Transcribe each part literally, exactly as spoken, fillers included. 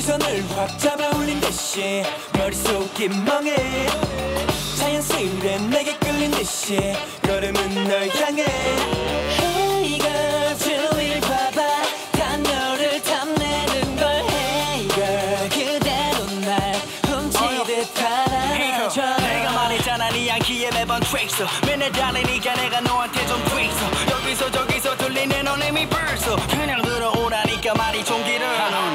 시선을 확 잡아 올린 듯이 머릿속이 멍해 자연스레 내게 끌린 듯이 걸음은 널 향해 Hey girl 주위를 봐봐 다 너를 탐내는 걸 Hey girl 그대로 날 훔치듯 따라줘 내가 말했잖아 네 향기에 매번 트릭서 맨날 달리니까 내가 너한테 좀 트릭서 여기서 저기서 들리는 얼음이 벌써 그냥 들어오라니까 말이 좀 길어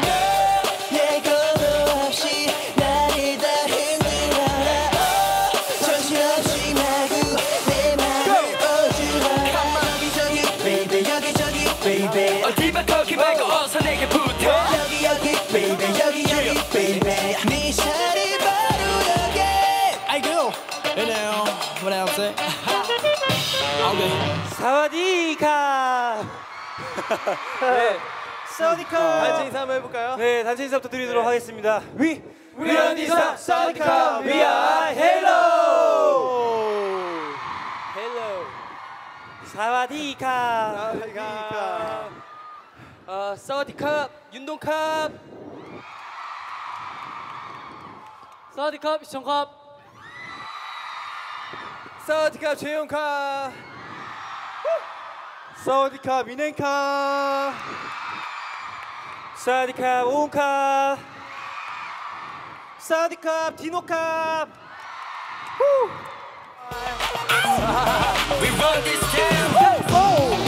예고도 없이 나를 다 흔들어라 정신없이 마구 내 맘을 오주라 여기저기 baby 여기저기 baby 어디 봐 거기 말고 어서 내게 붙어 여기 여기 baby 여기 여기 baby 네 자리 바로 여기 I do You know what I'm saying Okay 사와디카 네 사와디카 단체 인사 한번 해볼까요? 네 단체 인사부터 드리도록 네. 하겠습니다 위 We are Nisa, 사와디카, we are hello hello 사와디카 사와디카 어, 사와디캅 윤동캅 사와디캅 시청캅 사와디카 최용카 사와디카 민행카 사와디캅 오운캅 사와디캅 디노캅 We run this town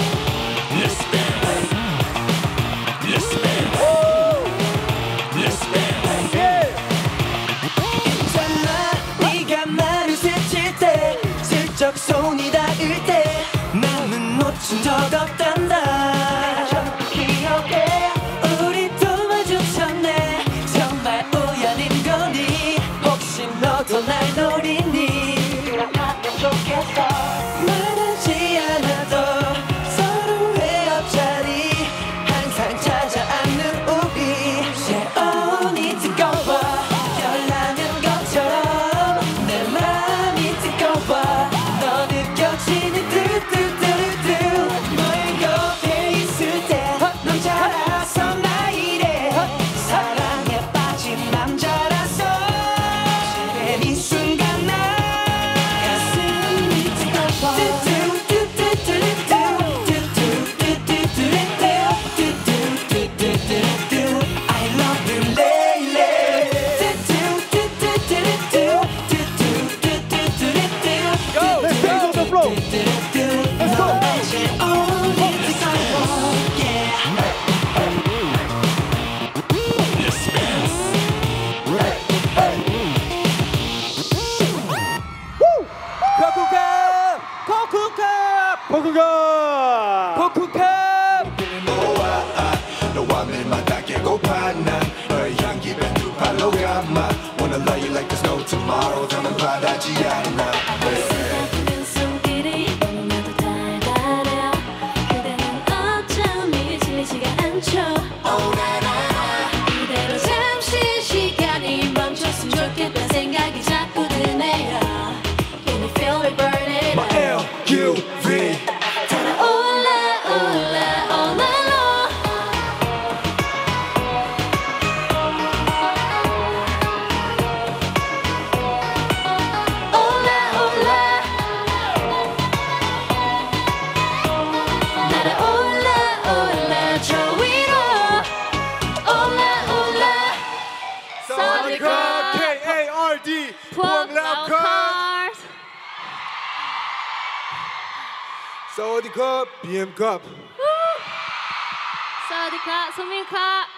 네가 나를 스칠 때 슬쩍 손이 닿을 때 나는 놓친 적 없단다 기억해 우리 또 마주쳤네 정말 우연인 거니 혹시 너도 날 노리니 그렇다면 좋겠어 말하지 않아도 서로의 옆자리 항상 찾아 앉는 우리 예언이 뜨거워 열나는 것처럼 내 맘이 뜨거워 너 느껴지는 뚜뚜뚜뚜 너의 곁에 있을 때 넌 잘 알아서 나 이래 사랑에 빠진 남자라서 지금 이 순간 나 가슴이 뜨거워 I love you lately Go! Let's dance on the floor! Let's go! 코쿠캅 코쿠캅 코쿠가! 코쿠캅 너와 밀마다 깨고파 난 너의 향기 밴드 발로 감아 Wanna love you like there's no tomorrow 더는 바라지 않아 그댄 손길이 너무나도 달달해요 그대는 어쩜 질리지가 않죠 Oh na na na 이대로 잠시 시간이 멈췄으면 좋겠다는 생각이 자꾸 드네요 Can you feel me burning My L U V 달아올라 올라 all night long 올라 올라 날아올라 올라 저 위로 올라 올라 사와디카 K A R D 포항라카 사와디카 비엠캅 사와디카 소민카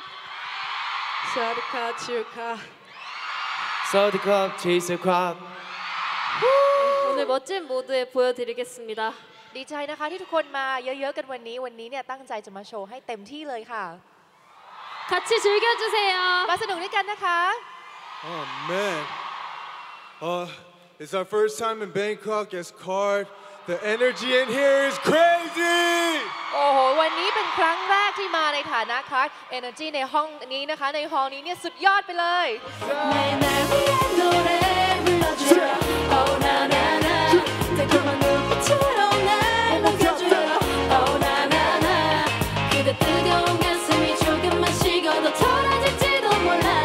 사와디캅 치우캅 사와디캅 제이스캅 오늘 멋진 무대 보여드리겠습니다 ดีใจนะคะที่ทุกคนมาเยอะๆกันวันนี้วันนี้เนี่ยตั้งใจจะมาโชว์ให้เต็มที่เลยค่ะ 같이 즐겨주세요 มาสนุกด้วยกันนะคะ Oh man uh, It's our first time in Bangkok as Card The energy in here is crazy โอ้โหวันนี้เป็นครั้งแรกที่มาในฐานะคัส Energy ในห้องนี้นะคะในฮอลล์นี้เนี่ยสุดยอดไปเลย 날 위한 노래 불러줘 Oh na na na 달콤한 눈빛으로 날 녹여줘 Oh na na na 그대 뜨거운 가슴이 조금만 식어도 덜어질지도 몰라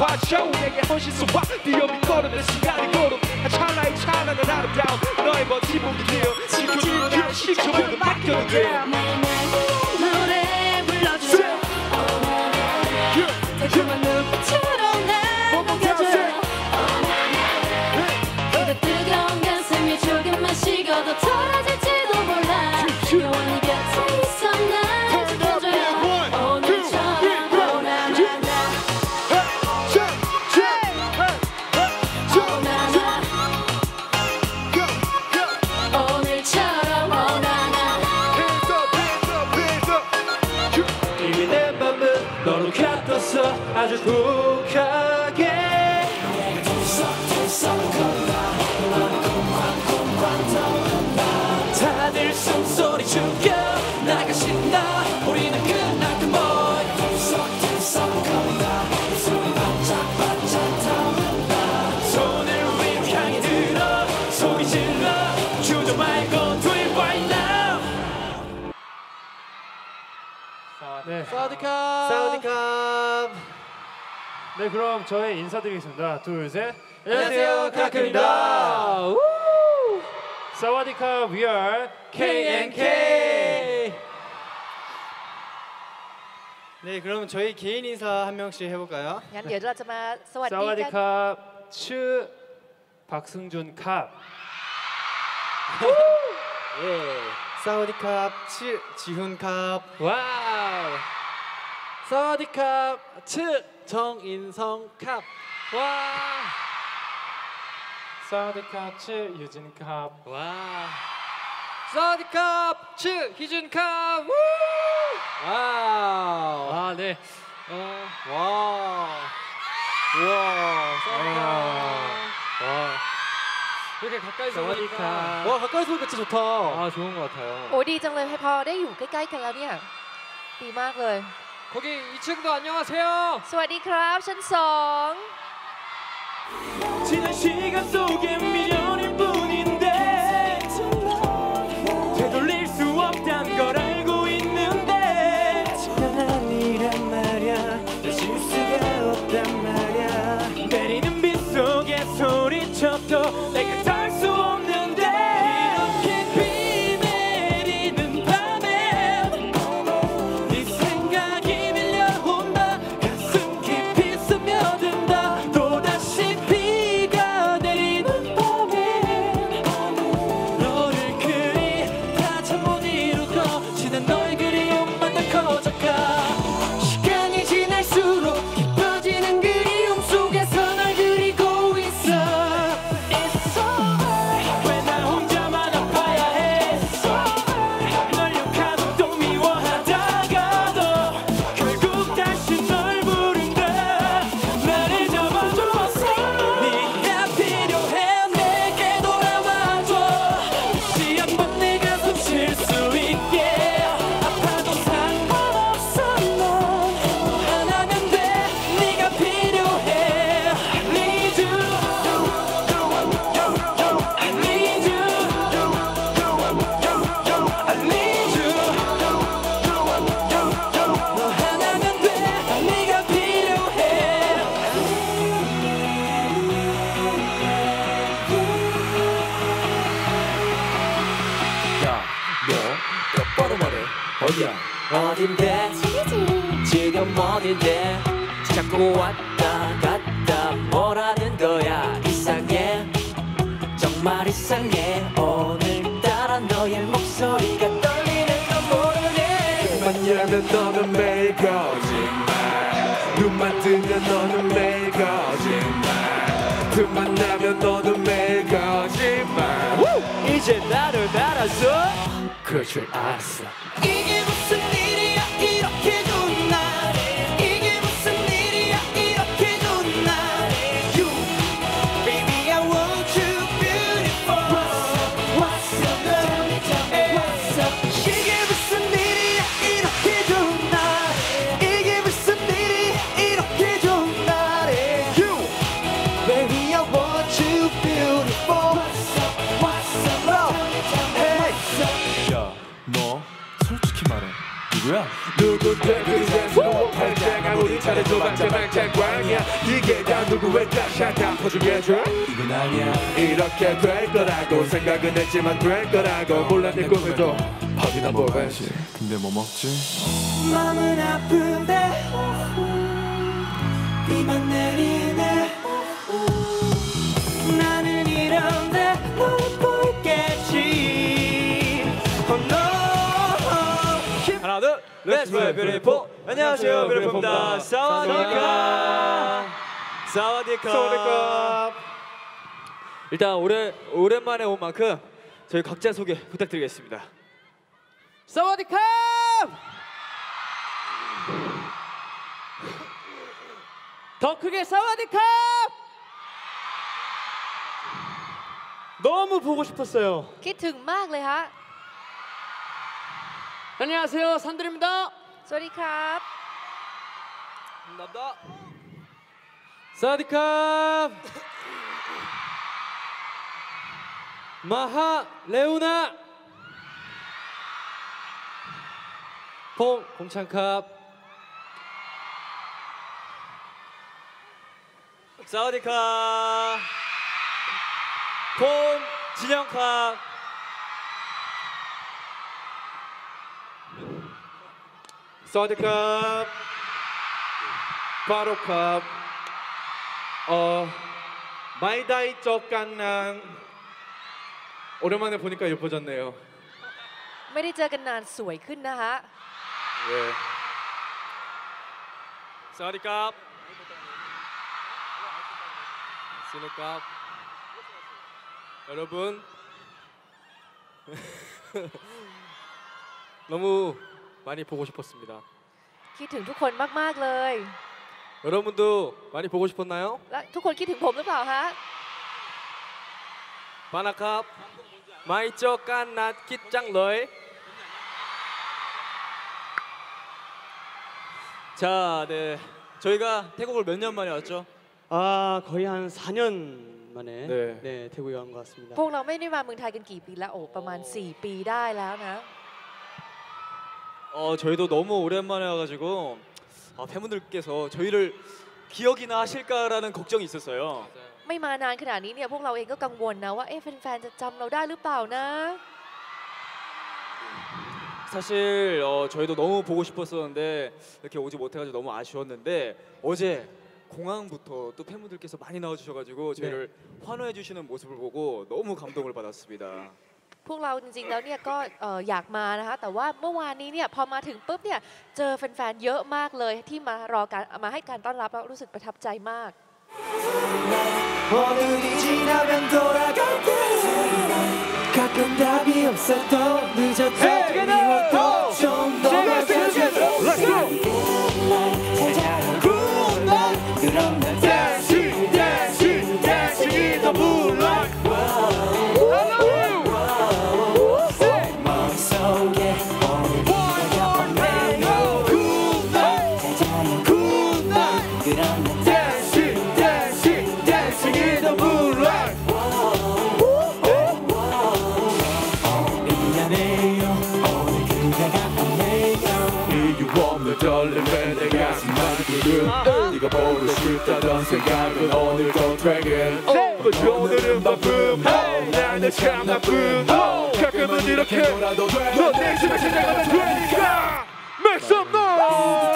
화셔 내게 헌신 소화 비염이 걸어낸 시간이 걸음 찰나의 찰나는 아름다움 너의 멋진 몸이 되어 지켜주는 식초 모두 맡겨도 돼 노래 불러줘 달콤한 눈빛으로 날 녹여줘 그대 뜨거운 가슴이 조금만 식어도 덜어질지도 몰라 영원히 곁에 있어 날 지켜줘요 오늘처럼 오나나나 오늘처럼 오나나 이미 내 맘은 너로 같았어 아주 독하게 다들 숨소리 죽여 나가신다 우리는 끝날 듯 boy 손을 위로 향해 들어 소리 질러 주저 말고 do it right now 네. 사우디캅 사우디캅 네 그럼 저희 인사드리겠습니다 둘 셋 안녕하세요 카크입니다 사와디캅 we are 케이엔케이 네 그럼 저희 개인 인사 한 명씩 해볼까요? งั้นเดี๋ยวเราจะมาสวัสดีกัน 사와디캅 츠 박승준 캅 예 사우디캅 치 지훈캅 와우 사와디캅 츠 정인성캅 와 사와디캅 츠 유진캅 와 사와디캅 츠 희준캅 와우 아네 어, 와 우와 사와디캅 와 이렇게 가까이서 보니까 와 가까이서 보니까 진짜 좋다 아 좋은 것 같아요 โอ้ดีจังเลยพอได้อยู่ใกล้ๆกันแล้วเนี่ยดีมากเลย 거기 이 층도 안녕하세요 สวัสดีครับชั้นสอง 지난 시간 속에 미련일 뿐인데 되돌릴 수 없단 걸 알고 있는데 아니란 말야 쉴 수가 없단 말야 내리는 빗 속에 소리쳐도 내가 닿을 수 없는데 이렇게 비 내리는 밤에 네 생각이 밀려온다 가슴 깊이 스며든다 또다시 비가 내리는 밤에 너를 그리 다 참 못 이루고 지난 너의 그리움만 더 커져가 시간이 지날수록 깊어지는 그리움 속에서 널 그리고 있어 왜 나 혼자만 아파야 해 널 욕하고 또 미워하다가도 결국 다시 널 부른다 나를 잡아줘서 네가 필요해 내게 돌아와줘 다시 한번 내가 숨 쉴 수 있게 아파도 상관없어 넌 하나면 돼 네가 필요해 I need you I need you I need you 너 하나면 돼 네가 필요해 야너 똑바로 말해 어디야 어딘데 지금 어딘데 자꾸 왔다 갔다 뭐라는 거야 이상해 정말 이상해 오늘따라 너의 목소리가 떨리는 건 모르네 눈만 열면 너는 매일 거짓말 눈만 뜨면 너는 매일 거짓말 틈만 나면 너는 매일 거짓말 이제 나를 알아서 그럴 줄 알았어 이게 무슨 일이야 이렇게 좋은 날에 이게 무슨 일이야 이렇게 좋은 날에 You baby I want you beautiful What's up What's up 이게 무슨 일이야 이렇게 좋은 날에 이게 무슨 일이야 이렇게 좋은 날에 You baby I want you beautiful What's up What's up Hey 야너 솔직히 말해 누구야? 누군데 그래서 못할 때가 우리 다 잘해줘봤자 망창광이야 이게 다 누구의 탓이야 다 퍼주게 줘 이건 아니야 이렇게 될 거라고 생각은 했지만 될 거라고 몰라 내 꿈에도 밥이나 먹어야지 근데 뭐 먹지? 맘은 아픈데 비만 내리네 나는 이런데 못 보겠지 oh no 하나 둘 Let's play beautiful. 안녕하세요 beautiful입니다. 사와디카 사와디카 사와디카. 일단 오래, 오랜만에 온 만큼 저희 각자 소개 부탁드리겠습니다. 사와디카 더 크게 사와디카 너무 보고 싶었어요. คิดถึงมากเลยฮะ 안녕하세요 산들입니다. สวัสดีครับ 감사합니다. 사와디캅 마하 레오나 퐁 공찬캅 사와디캅 폼 진영캅 사와디캅 바로캅 어 마이다이 쪽간난 오랜만에 보니까 예뻐졌네요. ไม่ได้เจอกันนานสวยขึ้นนะฮะ 예. 사와디캅 스누캅 여러분 너무 많이 보고 싶었습니다. คิดถึงทุกคนมากๆเลย 여러분도 많이 보고 싶었나요? และทุกคนคิดถึงผมหรือเปล่าฮะ 바나캅 마이 쪽간 낫 kit장러이. 자, 네 저희가 태국을 몇 년 만에 왔죠? 아 거의 한 사 년 만에 네. 네, 태국에 온 것 같습니다. พวกเราไม่ได้มาเมืองไทยกันกี่ปีแล้วโอ้ประมาณสี่ปีได้แล้วนะ 어 저희도 너무 오랜만에 와가지고 아, 팬분들께서 저희를 기억이나 하실까라는 걱정이 있었어요. ไม่มานานขนาดนี้เนี่ยพวกเราเองก็กังวลนะว่าเอ๊ะแฟนๆจะจำเราได้หรือเปล่านะ 사실 어, 저희도 너무 보고 싶었었는데 이렇게 오지 못해가지고 너무 아쉬웠는데 어제 공항부터 또 팬분들께서 많이 나와주셔가지고 저희를 환호해 주시는 모습을 보고 너무 감동을 받았습니다. พวกเราจริงๆแล้วเนี่ยก็เอ่ออยากมานะคะแต่ว่าเมื่อวานนี้เนี่ยพอมาถึงปุ๊บเนี่ยเจอแฟนๆเยอะมากเลยที่มารอการมาให้การต้อนรับแล้วรู้สึกประทับใจมาก 오늘이 지나면 돌아갈게 가끔 답이 없어도 늦었다 미워도 좀 더 밝혀줘 그럼 난 다시 다시 다시 더 불러 마음속에 오늘 기대가 없네요 Good night 그럼 난 다시 다시 다시 더 불러 미안해요 오늘 그대가 없네요 이유 없는 떨림에 내 가슴 아프거든 네가 보고 싶다던 생각은 오늘도 dragon 그치 오늘은 바쁨 나는 참 나쁨 가끔은 이렇게 너 내심을 생각하면 되니까 Make some noise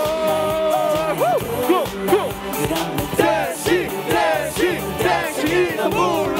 다시 다시 다시 더 불러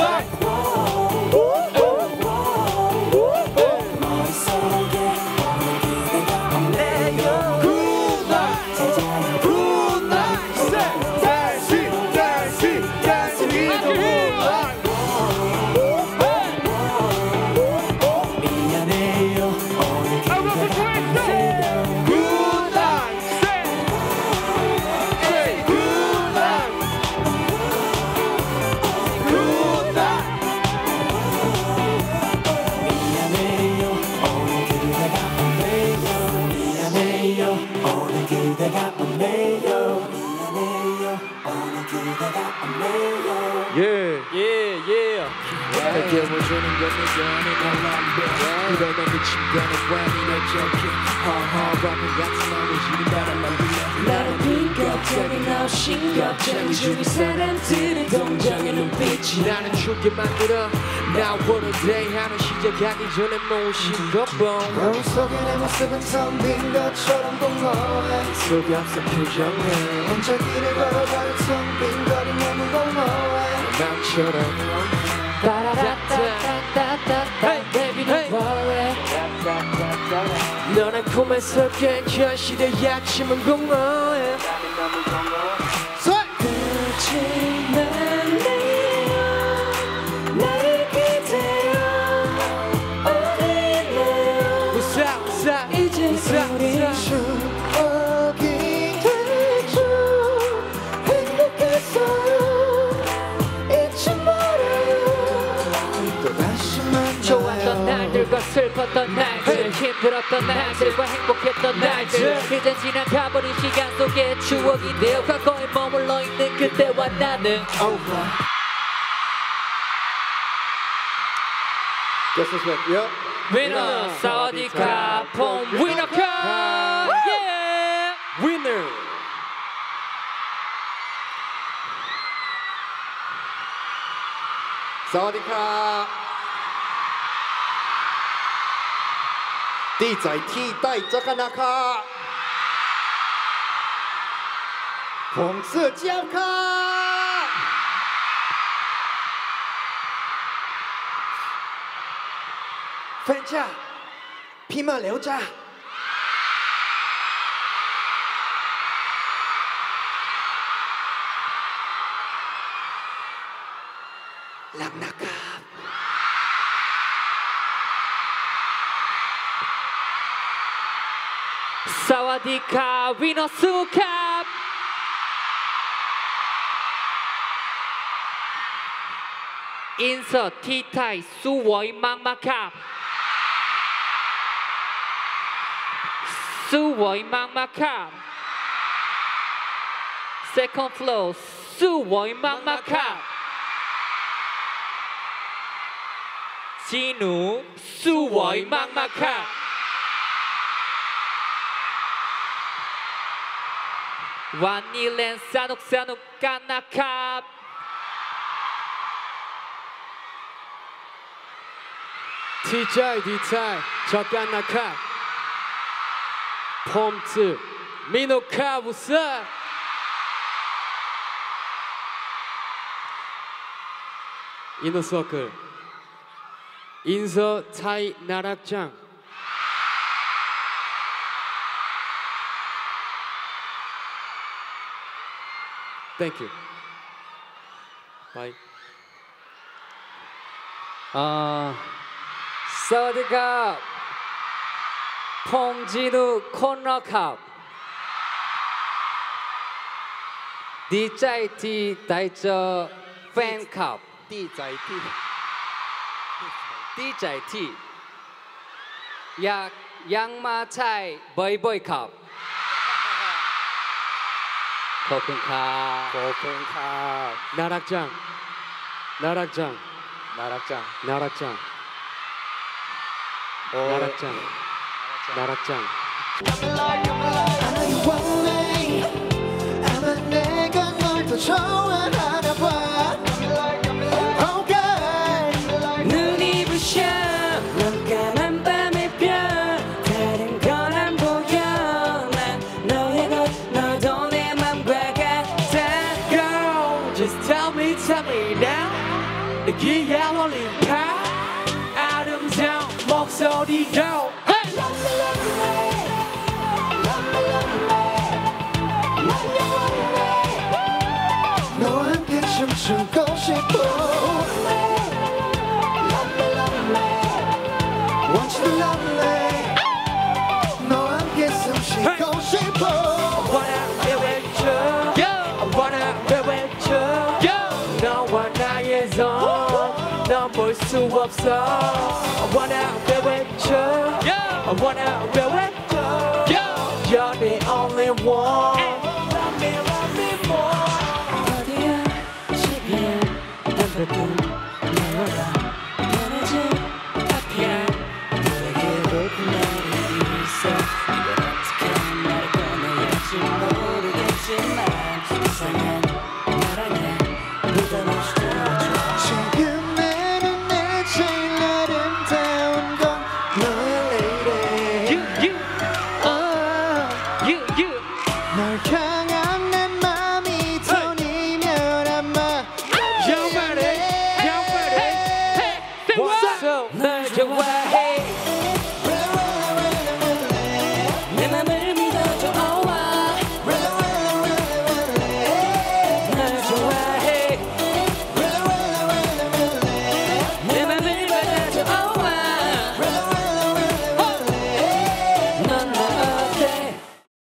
예. 예, 예. 깨워주는 건 내게 아닌 람배 그러면 미친 거는 왜니 어차피 허허 같은 마음이 지는 바람만 불려 나는 빈겁쟁이 너 신겁쟁이 중인 사람들은 동정의 눈빛이 나는 죽게 만들어 Now what a day 하는 시작하기 전에 모신 것봉 머릿속에 내 모습은 텅빈 것처럼 공허해 속이 없어 표정에 혼자 길을 걸어가는 텅빈 거리 너무 공허해 나처럼 너는 꿈에서 깬 현실의 약침은 공허해 그치만 내요 나를 기대어 어디에 있네요 웃어 웃어 이제 우리 추억이 되죠 행복했어요 잊지 말아요 또다시 만나요 좋았던 날들과 슬펐던 날들 힘들었던 날들과 행복했던 날들 이젠 지나가버린 시간 속에 추억이 되어 과거에 머물러 있는 그때와 나는 Yes, yes, yes. Yeah. 위너 사와디카 폼 위너컵 예 Winner. 사와디카. 地仔 T 带这个那卡，红色胶卡，分家，匹马留着。 รับนะครับสวัสดีค่ะวินอสุครับอินเสิร์ตที่ไทยสวยมากมากครับสวยมากมากครับ second floor สวยมากมากครับจีหนูสวยมากมากครับวันนี้เล่นสนุกสนุกกันนะครับดีใจดีใจชอบกันนะครับผมชื่อมิโนคาบุษะอินโนซ็อกเกอร์อินเซอร์ไทยน่ารักจัง Thank you. Bye. อ่าสวัสดีครับผมจีนุคนนะครับดีใจที่ได้เจอแฟนคลับดีใจที่ดีใจที่อยากยังมาใช้บ่อยๆครับขอบคุณครับขอบคุณครับน่ารักจังน่ารักจังน่ารักจังน่ารักจังน่ารักจังน่ารักจัง 원해 아마 내가 널 더 좋아하나 봐 Oh God 눈이 부셔 깜깜한 밤의 별 다른 건 안 보여 난 너의 것 너도 내 맘과 같아 Girl just tell me tell me now 내기에 어울린 파 아름다운 목소리로 너와 함께 춤추고 싶어 Want you to love me 너와 함께 숨 쉬고 싶어 wanna be with you I wanna be with you 너와 나의 손 넌 볼 수 없어 I wanna be with you I wanna be with you You're the only one